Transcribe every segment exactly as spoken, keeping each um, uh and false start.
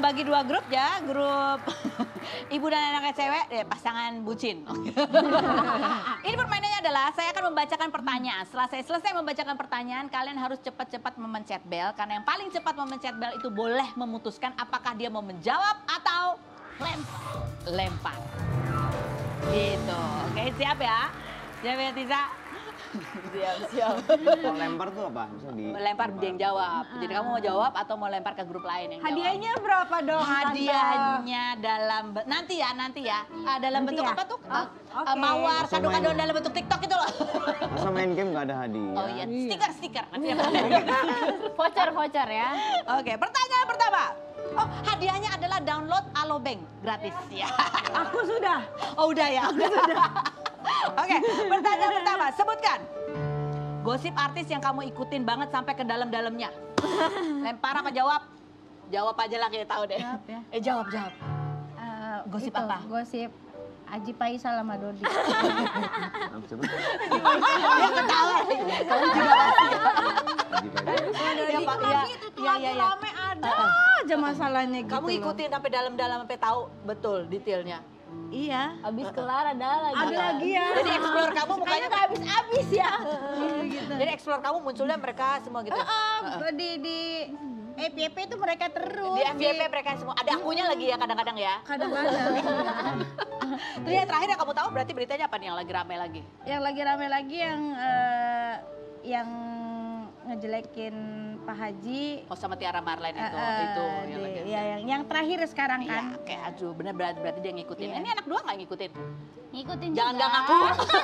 membagi dua grup ya, grup ibu dan anaknya cewek, ya, pasangan bucin. Ini permainannya adalah saya akan membacakan pertanyaan. Setelah saya selesai membacakan pertanyaan, kalian harus cepat-cepat memencet bel. Karena yang paling cepat memencet bel itu boleh memutuskan apakah dia mau menjawab atau lempar. Lempar. Gitu. Oke, siap ya? Siap ya, Tisa? Siap, siap. Kalau lempar tuh apa? Bisa di Lempar dia yang jawab. Jadi kamu mau jawab atau mau lempar ke grup lain yang jawab? Hadiahnya berapa dong? Hadiahnya dalam be- nanti ya, nanti ya. Ah, dalam Nanti bentuk ya? apa tuh? Oh, Ah, oke. ah, mawar, Masa kado-kado main- dalam bentuk TikTok itu loh. Masa main game nggak ada hadiah? Oh iya, stiker, stiker. Nanti ya. Voucher, voucher ya. Oke, pertanyaan pertama. Oh, hadiahnya adalah download Alobank gratis ya. Aku sudah. Oh udah ya, udah sudah. Oke, pertanyaan pertama, sebutkan gosip artis yang kamu ikutin banget sampai ke dalam-dalamnya. Lempar apa jawab? Jawab aja lah, kita tahu deh. Jawab ya. Eh jawab, jawab. Eh, Gosip itu, apa? Gosip Aji Paisal sama Dodi. Ah, siapa? Dia ketawa. Kamu juga pasti. Haji Faisal. Ya, Pak. Ya, Itu tuh ya, lagi ya, ya. rame ada aja masalahnya gitu. Kamu loh. ikutin sampai dalam-dalam sampai tahu betul detailnya. Iya. Abis kelar ada lagi. Ada lagi ya. Jadi explore kamu mukanya Nggak habis-habis ya. Iya gitu. Jadi explore kamu munculnya mereka semua gitu. Ah, di di F Y P itu mereka terus. Di F Y P mereka semua ada akunya lagi ya kadang-kadang ya. Kadang-kadang. Terus yang terakhir yang kamu tahu berarti beritanya apa nih yang lagi rame lagi? Yang lagi rame lagi yang eh, yang ngejelekin Pak Haji. Oh sama Tiara Marlene itu, eh, itu eh, yang lagi. di- ya, yang yang terakhir sekarang Iya, kan. kayak aduh bener berarti, berarti dia ngikutin. Iya. Ini anak dua nggak ngikutin? Ngikutin Jangan juga. nggak ngaku.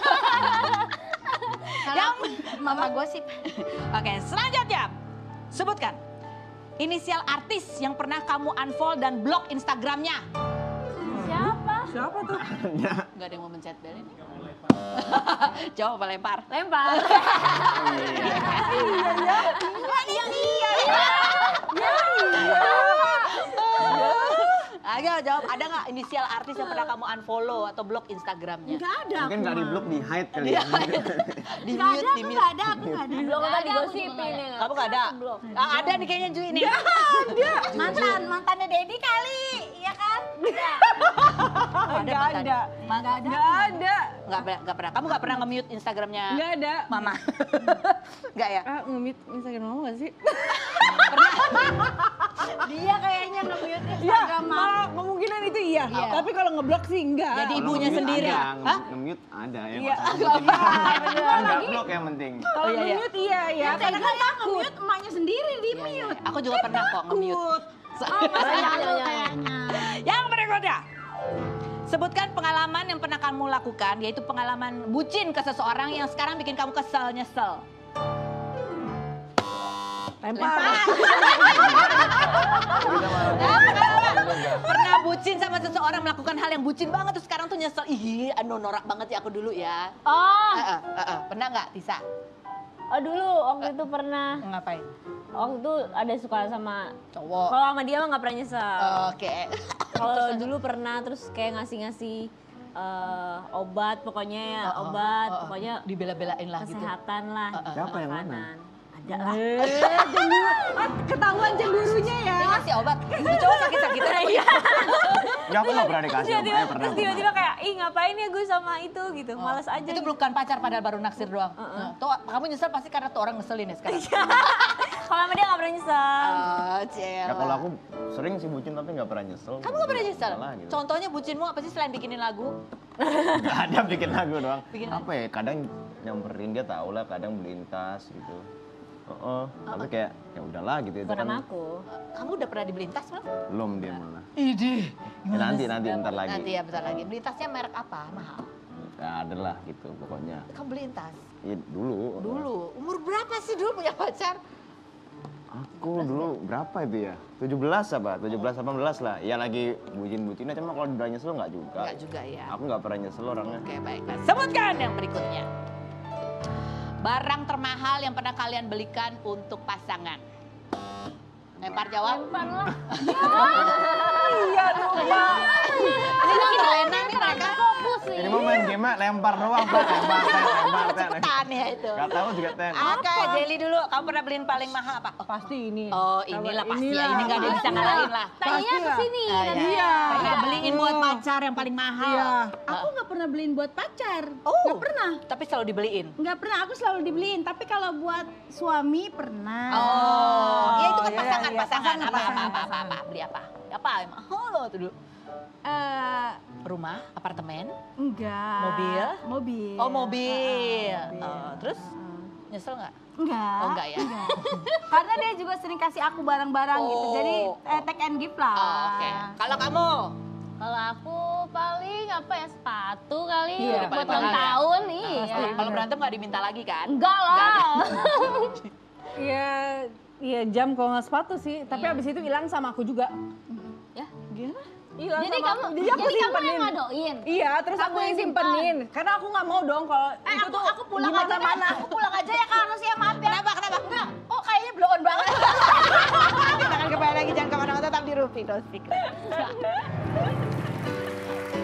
Kalau aku mama gosip. Oke, selanjutnya sebutkan inisial artis yang pernah kamu unfollow dan blok Instagramnya. Siapa? Siapa tuh? Gak ada yang mau mencet bel ini. Jawab apa lempar? Lempar. Ayo jawab, ada nggak inisial artis yang pernah kamu unfollow atau blok Instagramnya? Enggak ada. Mungkin nggak di blok, di hide kali Dia ya. di Enggak mute, ada, di aku mute. enggak ada, aku enggak ada. Belum Nggak kan ada, digosipin ya. Kamu nggak ada? Ah, ada nih kayaknya Ju ini. Mantan, mantannya Dedi kali, iya kan? Oh, Enggak mantan. ada. Enggak ada. Enggak ada. Nggak pernah, nggak pernah. Kamu nggak pernah nge-mute Instagramnya Enggak ada. Mama? Nggak ya? Ah, nge-mute Instagram mama gak sih? Dia kayaknya nge-mute Instagram mama. Kemungkinan itu iya. Iya. Tapi kalau ngeblok sih enggak. Jadi Kalau ibunya nge-mute sendiri. ada, Hah? nge-mute ada ya. Iya. Kan nggak blok yang penting. Kalau Oh, iya, iya. nge-mute iya ya. Karena kan nge-mute emaknya sendiri di Iya, iya, mute. iya. Aku juga pernah kok nge-mute. Oh, masa lalu kayaknya. Yang berikutnya. Sebutkan pengalaman yang pernah kamu lakukan, yaitu pengalaman bucin ke seseorang yang sekarang bikin kamu kesel, nyesel. Lempar. Pernah bucin sama seseorang melakukan hal yang bucin banget, terus sekarang tuh nyesel. Ih, anu norak banget ya aku dulu ya. Oh, Eh, eh, eh, eh. Pernah nggak, Tisa? oh dulu waktu itu pernah. Ngapain? Waktu itu ada suka sama Cowok. kalau sama dia mah nggak pernah nyesel. Oke. Kalau dulu pernah terus kayak ngasih-ngasih eh, obat pokoknya ya, Oh, oh, obat oh, oh. pokoknya Dibela-belain lah gitu. kesehatan lah. Oh, oh. Siapa yang mana? makanan. Ada lah. Eh, cemburu. Ah, ketahuan cemburunya ya. Dia ngasih obat. Itu cowok sakit-sakitan. Iya. Ya aku nggak pernah dikasih. Tiba-tiba, Eh, pernah. terus tiba-tiba kayak, ih ngapain ya gue sama itu gitu, malas aja. Itu bukan pacar padahal baru naksir doang. Nah, tuh kamu nyesel pasti karena tuh orang ngeselin ya sekarang. Kalau sama dia nggak pernah nyesel. Oh, Ya kalau aku sering sih bucin tapi nggak pernah nyesel. Kamu gak pernah nyesel? Salah gitu. Contohnya bucinmu apa sih selain bikinin lagu? Nggak ada bikin lagu doang. Bikin apa ya? Kadang nyamperin dia tau lah, kadang beliin tas gitu. Oh, tapi kayak ya udahlah gitu itu Bukan kan sama aku. Kamu udah pernah dibeliin tas belum? belum dia malah. Idih. Ya, nanti nanti bentar lagi. Nanti ya bentar lagi. Beli tasnya merek apa? Mahal. Ya ada lah gitu pokoknya. Kamu beliin tas? Ya, dulu. Dulu. Umur berapa sih dulu punya pacar? Aku dulu berapa itu ya? tujuh belas apa? tujuh belas delapan belas lah. Ya lagi bucin-bucinnya cuma kalau udah nyesel nggak juga. Enggak juga ya. Aku nggak pernah nyesel orangnya. Oke baiklah. Sebutkan yang berikutnya. Barang termahal yang pernah kalian belikan untuk pasangan. Lempar jawab. Lempar lah. Iya lupa. Ini kan terlena nih mereka. Fokus. sih. Ini mau main game lempar doang, Pak. Lempar, ten, lempar, ten. Cepetan ya itu. Gak tahu juga ten. Oke, Jelly dulu. Kamu pernah beliin paling mahal apa? Oh, Pasti ini. oh inilah pasti ya. Inilah. Ini nggak ada yang bisa ngalahin lah. Tanya ke sini. Ah, kan. Iya. Iya, beliin buat pacar yang paling mahal. Iya. Aku nggak pernah beliin buat pacar. Oh, Nggak pernah. Tapi selalu dibeliin. Nggak pernah, aku selalu dibeliin. Tapi kalau buat suami pernah. Oh, ya itu kan iya, pasangan, iya, pasangan. pasangan, Apa, apa, pasangan, apa, apa, apa, beli apa? Apa emang? Oh, tuh dulu. Eh, Rumah, apartemen, enggak. Mobil? Mobil. oh mobil. Ah, mobil. Oh, terus nyesel nggak? Enggak. Oh, enggak ya? Karena dia juga sering kasih aku barang-barang gitu. Oh. Jadi eh, take and give lah. Oh, oke. Kalau kamu? Kalau aku paling apa ya sepatu kali Iya, udah buat paling ulang mahal ya. tahun nih. Kalau- Kalau berantem nggak diminta lagi kan? Enggak lah. Iya, iya jam kalau nggak sepatu sih. Tapi Iya. abis itu hilang sama aku juga. Ya. Hilang Jadi sama kamu aku. jadi, aku kamu simpenin. yang ngadoin. Iya, terus Kamu aku yang yang simpenin. Karena aku nggak mau dong kalau Eh, itu aku, tuh aku pulang di aja deh. mana-mana. Aku pulang aja ya Kak Ros ya, maaf ya. Kenapa, kenapa? Enggak. Oh, kayaknya blow on banget. Jangan kembali lagi, jangan kemana-mana, tetap di Rupi Dos Secret.